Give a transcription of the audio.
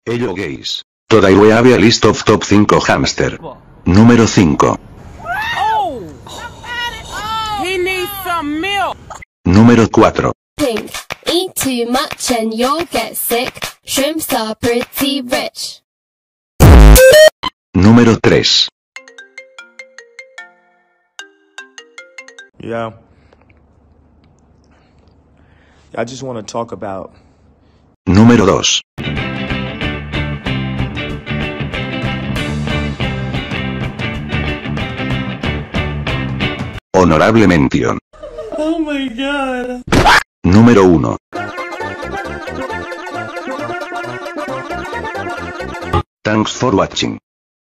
Hello guys. Today we have a list of top 5 hamster. Número 5. He needs some milk. Número 4. Think. Eat too much and you'll get sick. Shrimps are pretty rich. Número 3. Yeah. I just want to talk about. Número 2. Honorable mención. Oh my god. Número 1. Thanks for watching.